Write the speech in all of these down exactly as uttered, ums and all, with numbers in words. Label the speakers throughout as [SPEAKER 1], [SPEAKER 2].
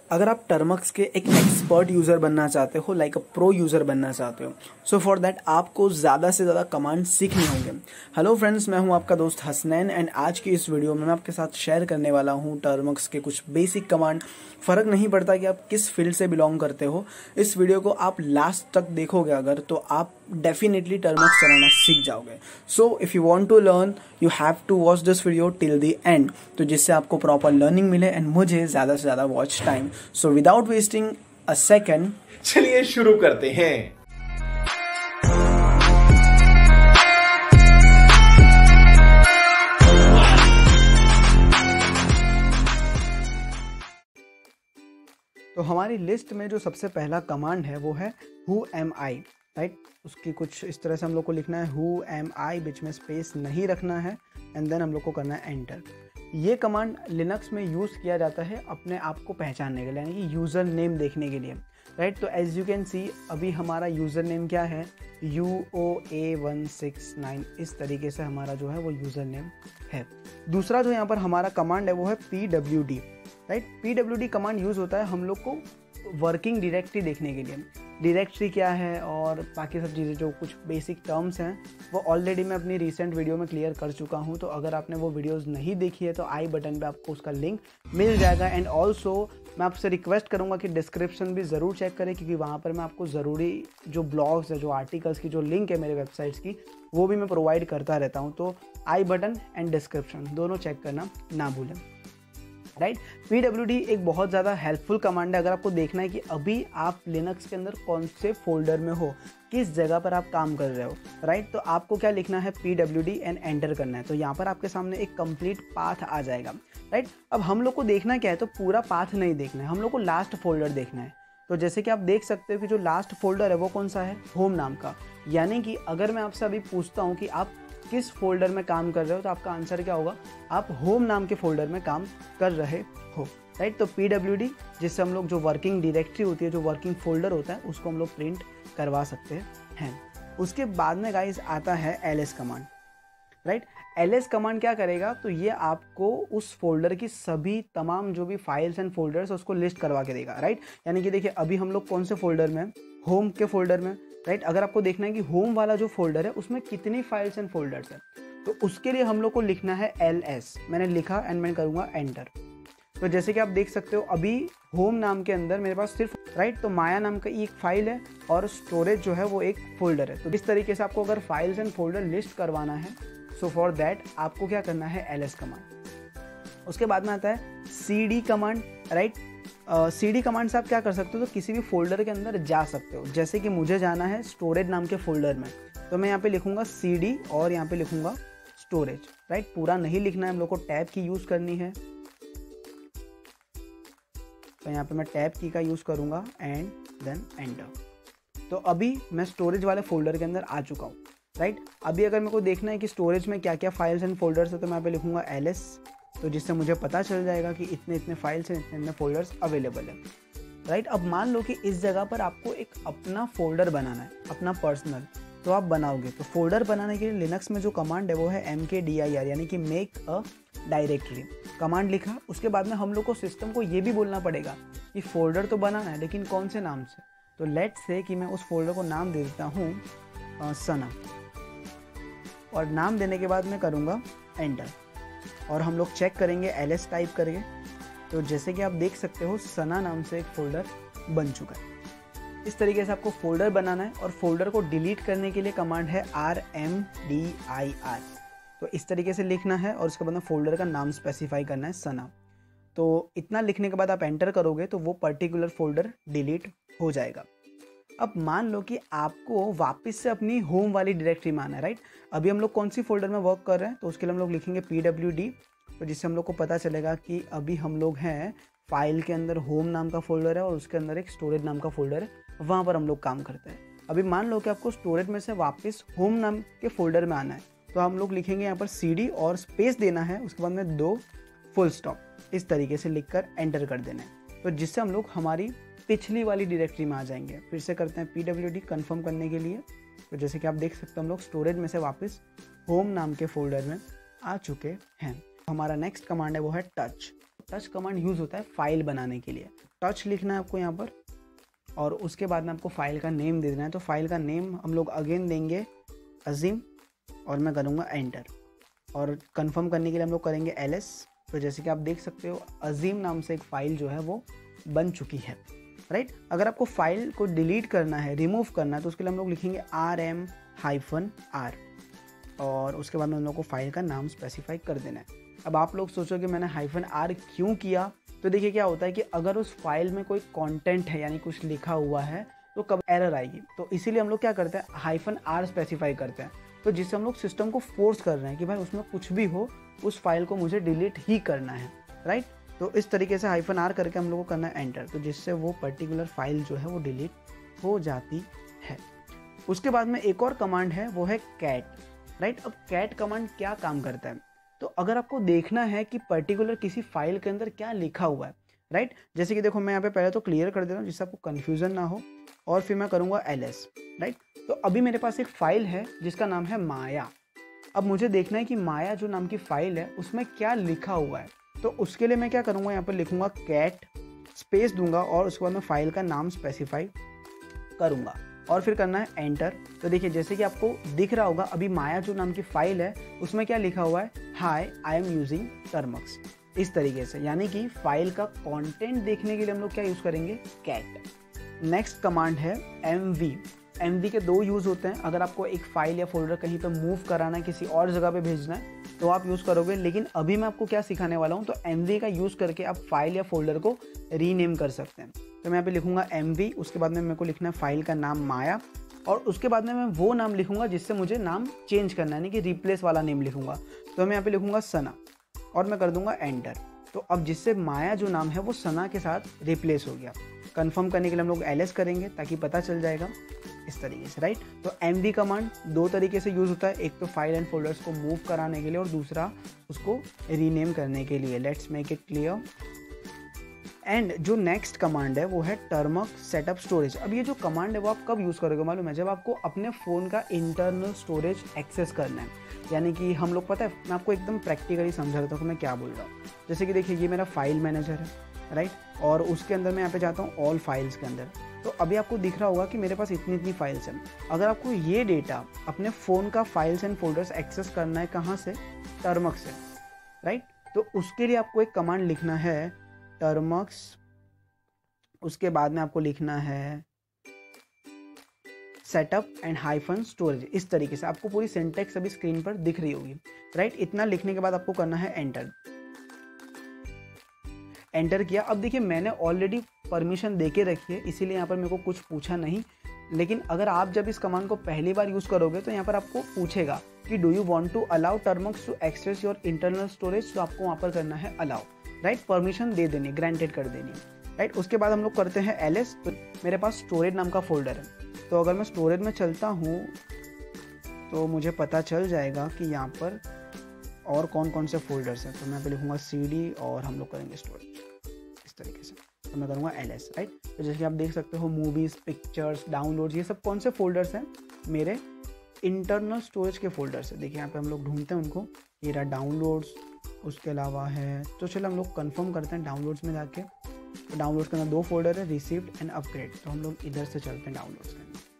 [SPEAKER 1] अगर आप टर्मक्स के एक एक्सपर्ट यूज़र बनना चाहते हो, लाइक अ प्रो यूज़र बनना चाहते हो, सो फॉर दैट आपको ज़्यादा से ज़्यादा कमांड सीखने होंगे। हेलो फ्रेंड्स, मैं हूं आपका दोस्त हसनैन एंड आज की इस वीडियो में मैं आपके साथ शेयर करने वाला हूं टर्मक्स के कुछ बेसिक कमांड। फ़र्क नहीं पड़ता कि आप किस फील्ड से बिलोंग करते हो, इस वीडियो को आप लास्ट तक देखोगे अगर, तो आप डेफिनेटली टर्मक्स चलाना सीख जाओगे। So if you want to learn you have to watch this video till the end, तो जिससे आपको प्रॉपर लर्निंग मिले एंड मुझे ज़्यादा से ज़्यादा watch time. So without wasting a second,
[SPEAKER 2] चलिए शुरू करते हैं।
[SPEAKER 1] तो हमारी लिस्ट में जो सबसे पहला कमांड है वो है हु एम आई, राइट। उसकी कुछ इस तरह से हम लोग को लिखना है हु एम आई, बीच में स्पेस नहीं रखना है एंड देन हम लोग को करना है एंटर। ये कमांड लिनक्स में यूज़ किया जाता है अपने आप को पहचानने के लिए, यानी कि यूज़र नेम देखने के लिए, राइट। तो एज यू कैन सी अभी हमारा यूज़र नेम क्या है, U O A one six nine, इस तरीके से हमारा जो है वो यूज़र नेम है। दूसरा जो यहाँ पर हमारा कमांड है वो है P W D, right. P W D command use होता है हम लोग को वर्किंग डायरेक्टरी देखने के लिए। डायरेक्टरी क्या है और बाकी सब चीज़ें जो कुछ बेसिक टर्म्स हैं वो ऑलरेडी मैं अपनी रिसेंट वीडियो में क्लियर कर चुका हूं। तो अगर आपने वो वीडियोस नहीं देखी है तो आई बटन पे आपको उसका लिंक मिल जाएगा। एंड ऑल्सो मैं आपसे रिक्वेस्ट करूंगा कि डिस्क्रिप्शन भी ज़रूर चेक करें, क्योंकि वहाँ पर मैं आपको ज़रूरी जो ब्लॉग्स है, जो आर्टिकल्स की जो लिंक है मेरे वेबसाइट्स की, वो भी मैं प्रोवाइड करता रहता हूँ। तो आई बटन एंड डिस्क्रिप्शन दोनों चेक करना ना भूलें, राइट। पी डब्ल्यू डी एक बहुत ज़्यादा हेल्पफुल कमांड है अगर आपको देखना है कि अभी आप लिनक्स के अंदर कौन से फोल्डर में हो, किस जगह पर आप काम कर रहे हो, राइट। तो आपको क्या लिखना है, P W D and enter करना है। तो यहाँ पर आपके सामने एक कंप्लीट पाथ आ जाएगा, राइट। अब हम लोग को देखना क्या है, तो पूरा पाथ नहीं देखना है, हम लोग को लास्ट फोल्डर देखना है। तो जैसे कि आप देख सकते हो कि जो लास्ट फोल्डर है वो कौन सा है, होम नाम का। यानी कि अगर मैं आपसे अभी पूछता हूँ कि आप किस फोल्डर में काम कर रहे हो, तो आपका आंसर क्या होगा, आप होम नाम के फोल्डर में काम कर रहे हो, राइट। तो पी डब्ल्यू डी, जिससे हम लोग जो वर्किंग डायरेक्टरी होती है, जो वर्किंग फोल्डर होता है, उसको हम लोग प्रिंट करवा सकते हैं। उसके बाद में गाइस आता है L S command, right. L S command क्या करेगा, तो ये आपको उस फोल्डर की सभी तमाम जो भी फाइल्स एंड फोल्डर्स उसको लिस्ट करवा के देगा, राइट। यानी कि देखिए अभी हम लोग कौन से फोल्डर में, होम के फोल्डर में, राइट। अगर आपको देखना है कि होम वाला जो फोल्डर है उसमें कितनी फाइल्स एंड फोल्डर्स है, तो उसके लिए हम लोग को लिखना है एल एस। मैंने लिखा एंड मैं करूँगा एंटर। तो जैसे कि आप देख सकते हो अभी होम नाम के अंदर मेरे पास सिर्फ, राइट, तो माया नाम का एक फाइल है और स्टोरेज जो है वो एक फोल्डर है। तो इस तरीके से आपको अगर फाइल्स एंड फोल्डर लिस्ट करवाना है, सो फॉर दैट आपको क्या करना है, एल एस कमांड। उसके बाद में आता है C D command, right. C D command से आप क्या कर सकते हो, तो किसी भी फोल्डर के अंदर जा सकते हो। जैसे कि मुझे जाना है स्टोरेज नाम के फोल्डर में, तो मैं यहाँ पे लिखूंगा सी डी और यहाँ पे लिखूंगा स्टोरेज, राइट। पूरा नहीं लिखना है, हम लोग को टैब की यूज़ करनी है। तो यहाँ पे मैं टैब की का यूज़ करूँगा एंड देन एंटर। तो अभी मैं स्टोरेज वाले फोल्डर के अंदर आ चुका हूँ, राइट। अभी अगर मेरे को देखना है कि स्टोरेज में क्या क्या फाइल्स एंड फोल्डर्स है, तो मैं यहाँ पे लिखूंगा एल एस, तो जिससे मुझे पता चल जाएगा कि इतने इतने फाइल्स हैं, इतने इतने फोल्डर्स अवेलेबल है, राइट। अब मान लो कि इस जगह पर आपको एक अपना फोल्डर बनाना है, अपना पर्सनल, तो आप बनाओगे। तो फोल्डर बनाने के लिए लिनक्स में जो कमांड है वो है एम के डी आई आर, यानी कि मेक अ डायरेक्टरी। कमांड लिखा, उसके बाद में हम लोग को सिस्टम को ये भी बोलना पड़ेगा कि फोल्डर तो बनाना है, लेकिन कौन से नाम से। तो लेट्स से कि मैं उस फोल्डर को नाम दे देता हूँ सना, और नाम देने के बाद मैं करूँगा एंटर, और हम लोग चेक करेंगे एल एस टाइप करके। तो जैसे कि आप देख सकते हो सना नाम से एक फोल्डर बन चुका है। इस तरीके से आपको फोल्डर बनाना है, और फोल्डर को डिलीट करने के लिए कमांड है R M D I R. तो इस तरीके से लिखना है और उसके बाद में फोल्डर का नाम स्पेसिफाई करना है सना। तो इतना लिखने के बाद आप एंटर करोगे तो वो पर्टिकुलर फोल्डर डिलीट हो जाएगा। अब मान लो कि आपको वापस से अपनी होम वाली डायरेक्टरी में आना है, राइट। अभी हम लोग कौन सी फोल्डर में वर्क कर रहे हैं, तो उसके लिए हम लोग लिखेंगे पी डब्ल्यू डी, तो जिससे हम लोग को पता चलेगा कि अभी हम लोग हैं फाइल के अंदर, होम नाम का फोल्डर है और उसके अंदर एक स्टोरेज नाम का फोल्डर है, वहाँ पर हम लोग काम करते हैं। अभी मान लो कि आपको स्टोरेज में से वापस होम नाम के फोल्डर में आना है, तो हम लोग लिखेंगे यहाँ पर सी डी और स्पेस देना है, उसके बाद में दो फुल स्टॉप, इस तरीके से लिखकर एंटर कर देना है। तो जिससे हम लोग हमारी पिछली वाली डायरेक्टरी में आ जाएंगे। फिर से करते हैं पी डब्ल्यू डी कन्फर्म करने के लिए। तो जैसे कि आप देख सकते हो हम लोग स्टोरेज में से वापस होम नाम के फोल्डर में आ चुके हैं। हमारा नेक्स्ट कमांड है वो है टच। टच कमांड यूज़ होता है फाइल बनाने के लिए। टच लिखना है आपको यहाँ पर और उसके बाद में आपको फाइल का नेम दे देना है। तो फाइल का नेम हम लोग अगेन देंगे अजीम और मैं करूँगा एंटर और कंफर्म करने के लिए हम लोग करेंगे एल एस। तो जैसे कि आप देख सकते हो अजीम नाम से एक फ़ाइल जो है वो बन चुकी है, राइट। अगर आपको फाइल को डिलीट करना है, रिमूव करना है, तो उसके लिए हम लोग लिखेंगे आर एम हाइफन आर और उसके बाद में हम लोग को फाइल का नाम स्पेसिफाई कर देना है। अब आप लोग सोचोगे मैंने हाइफन आर क्यों किया, तो देखिए क्या होता है कि अगर उस फाइल में कोई कंटेंट है यानी कुछ लिखा हुआ है तो कब एरर आएगी, तो इसीलिए हम लोग क्या करते हैं हाइफन आर स्पेसिफाई करते हैं। तो जिससे हम लोग सिस्टम को फोर्स कर रहे हैं कि भाई उसमें कुछ भी हो उस फाइल को मुझे डिलीट ही करना है, राइट। तो इस तरीके से हाइफन आर करके हम लोग को करना है एंटर, तो जिससे वो पर्टिकुलर फाइल जो है वो डिलीट हो जाती है। उसके बाद में एक और कमांड है वो है कैट, राइट। अब कैट कमांड क्या काम करता है, तो अगर आपको देखना है कि पर्टिकुलर किसी फाइल के अंदर क्या लिखा हुआ है, राइट। जैसे कि देखो मैं यहाँ पे पहले तो क्लियर कर दे रहा हूँ जिससे आपको कन्फ्यूज़न ना हो और फिर मैं करूँगा एल एस, राइट। तो अभी मेरे पास एक फ़ाइल है जिसका नाम है माया। अब मुझे देखना है कि माया जो नाम की फ़ाइल है उसमें क्या लिखा हुआ है, तो उसके लिए मैं क्या करूँगा यहाँ पर लिखूँगा कैट स्पेस दूंगा और उसके बाद मैं फाइल का नाम स्पेसिफाई करूँगा और फिर करना है एंटर। तो देखिए जैसे कि आपको दिख रहा होगा अभी माया जो नाम की फ़ाइल है उसमें क्या लिखा हुआ है, hi I am using Termux, इस तरीके से। यानी कि फाइल का कंटेंट देखने के लिए हम लोग क्या यूज़ करेंगे, कैट। नेक्स्ट कमांड है एम वी। एम वी के दो यूज़ होते हैं। अगर आपको एक फाइल या फोल्डर कहीं पर मूव कराना है, किसी और जगह पे भेजना है तो आप यूज़ करोगे, लेकिन अभी मैं आपको क्या सिखाने वाला हूँ, तो एम वी का यूज़ करके आप फाइल या फोल्डर को रीनेम कर सकते हैं। तो मैं यहाँ पे लिखूँगा एम वी, उसके बाद में मेरे को लिखना है फाइल का नाम माया और उसके बाद में मैं वो नाम लिखूँगा जिससे मुझे नाम चेंज करना है, यानी कि रिप्लेस वाला नेम लिखूँगा। तो मैं यहाँ पे लिखूँगा सना और मैं कर दूँगा एंटर। तो अब जिससे माया जो नाम है वो सना के साथ रिप्लेस हो गया। कंफर्म करने के लिए हम लोग एल एस करेंगे ताकि पता चल जाएगा इस तरीके से, राइट। तो एम वी कमांड दो तरीके से यूज़ होता है, एक तो फाइल एंड फोल्डर्स को मूव कराने के लिए और दूसरा उसको रीनेम करने के लिए। Let's make it clear. And जो नेक्स्ट कमांड है वो है टर्मक सेटअप स्टोरेज। अब ये जो कमांड है वो आप कब यूज़ करोगे मालूम है, जब आपको अपने फ़ोन का इंटरनल स्टोरेज एक्सेस करना है। यानी कि हम लोग, पता है मैं आपको एकदम प्रैक्टिकली समझा देता हूँ कि मैं क्या बोल रहा हूँ। जैसे कि देखिए ये मेरा फाइल मैनेजर है, राइट, और उसके अंदर मैं यहाँ पे जाता हूँ ऑल फाइल्स के अंदर। तो अभी आपको दिख रहा होगा कि मेरे पास इतनी इतनी फाइल्स हैं। अगर आपको ये डेटा अपने फ़ोन का फाइल्स एंड फोल्डर्स एक्सेस करना है कहाँ से, टर्मक से, राइट। तो उसके लिए आपको एक कमांड लिखना है टर्मक्स, उसके बाद में आपको लिखना है सेटअप एंड हाइफन स्टोरेज। इस तरीके से आपको पूरी सिंटेक्स अभी स्क्रीन पर दिख रही होगी, राइट। इतना लिखने के बाद आपको करना है एंटर। एंटर किया। अब देखिए मैंने ऑलरेडी परमिशन दे के रखी है, इसीलिए यहाँ पर मेरे को कुछ पूछा नहीं। लेकिन अगर आप जब इस कमांड को पहली बार यूज़ करोगे तो यहाँ पर आपको पूछेगा कि do you want to allow Termux to access your internal storage, तो आपको वहाँ पर करना है अलाउ, राइट। परमिशन दे देनी, ग्रांटेड कर देनी, राइट। उसके बाद हम लोग करते हैं एल एस। तो मेरे पास स्टोरेज नाम का फोल्डर है, तो अगर मैं स्टोरेज में चलता हूँ तो मुझे पता चल जाएगा कि यहाँ पर और कौन कौन से फोल्डर्स हैं। तो मैं यहाँ पे लिखूँगा सी डी और हम लोग करेंगे स्टोरेज इस तरीके से। तो मैं करूँगा एल एस, राइट। तो जैसे कि आप देख सकते हो मूवीज़, पिक्चर्स, डाउनलोड्स, ये सब कौन से फोल्डर्स हैं, मेरे इंटरनल स्टोरेज के फोल्डर्स है। देखिए यहाँ पे हम लोग ढूंढते हैं उनको, ये रहा डाउनलोड्स, उसके अलावा है, तो चलो हम लोग कंफर्म करते हैं डाउनलोड्स में जाके। तो डाउनलोड्स के अंदर दो फोल्डर है, रिसीव्ड एंड अपग्रेड। तो हम लोग इधर से चलते हैं डाउनलोड्स के अंदर,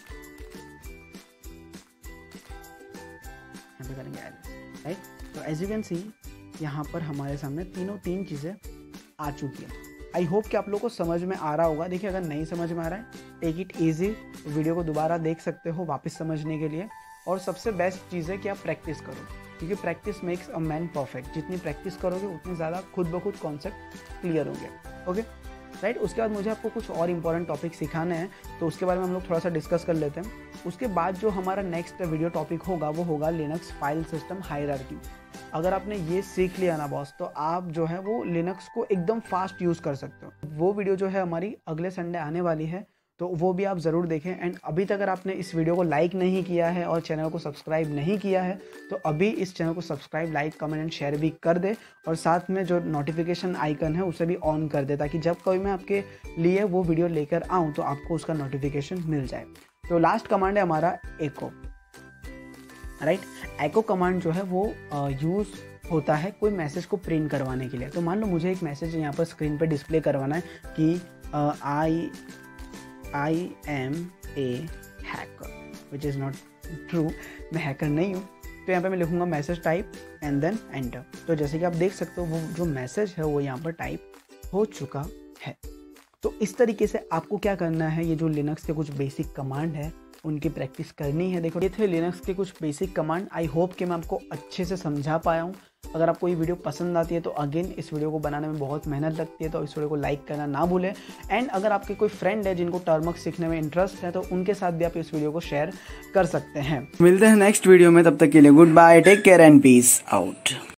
[SPEAKER 1] यहाँ पे करेंगे एल एस, राइट। तो एज यू कैन सी यहाँ पर हमारे सामने तीनों तीन चीज़ें आ चुकी है। आई होप कि आप लोग को समझ में आ रहा होगा। देखिए अगर नहीं समझ में आ रहा है, टेक इट ईजी, वीडियो को दोबारा देख सकते हो वापस समझने के लिए। और सबसे बेस्ट चीज़ है कि आप प्रैक्टिस करो, क्योंकि practice makes a man perfect. जितनी प्रैक्टिस करोगे उतनी ज़्यादा खुद ब खुद कॉन्सेप्ट क्लियर होंगे, ओके, राइट। उसके बाद मुझे आपको कुछ और इंपॉर्टेंट टॉपिक सिखाने हैं, तो उसके बारे में हम लोग थोड़ा सा डिस्कस कर लेते हैं। उसके बाद जो हमारा नेक्स्ट वीडियो टॉपिक होगा वो होगा लिनक्स फाइल सिस्टम हायरार्की। अगर आपने ये सीख लिया ना बॉस, तो आप जो है वो लिनक्स को एकदम फास्ट यूज़ कर सकते हो। वो वीडियो जो है हमारी अगले संडे आने वाली है, तो वो भी आप ज़रूर देखें। एंड अभी तक अगर आपने इस वीडियो को लाइक नहीं किया है और चैनल को सब्सक्राइब नहीं किया है, तो अभी इस चैनल को subscribe, like, comment and share भी कर दे, और साथ में जो नोटिफिकेशन आइकन है उसे भी ऑन कर दे, ताकि जब कभी मैं आपके लिए वो वीडियो लेकर आऊँ तो आपको उसका नोटिफिकेशन मिल जाए। तो लास्ट कमांड है हमारा एको, राइट। एको कमांड जो है वो यूज़ होता है कोई मैसेज को प्रिंट करवाने के लिए। तो मान लो मुझे एक मैसेज यहाँ पर स्क्रीन पर डिस्प्ले करवाना है कि I I am a hacker, which is not true, मैं हैकर नहीं हूँ। तो यहाँ पे मैं लिखूँगा message type and then enter. तो जैसे कि आप देख सकते हो वो जो मैसेज है वो यहाँ पर टाइप हो चुका है। तो इस तरीके से आपको क्या करना है, ये जो लिनक्स के कुछ बेसिक कमांड है उनकी प्रैक्टिस करनी है। देखो ये थे लिनक्स के कुछ बेसिक कमांड। आई होप कि मैं आपको अच्छे से समझा पाया हूँ। अगर आपको ये वीडियो पसंद आती है तो अगेन इस वीडियो को बनाने में बहुत मेहनत लगती है, तो इस वीडियो को लाइक करना ना भूलें। एंड अगर आपके कोई फ्रेंड है जिनको टर्मक्स सीखने में इंटरेस्ट है तो उनके साथ भी आप इस वीडियो को शेयर कर सकते हैं।
[SPEAKER 3] मिलते हैं नेक्स्ट वीडियो में, तब तक के लिए good bye, take care and peace out.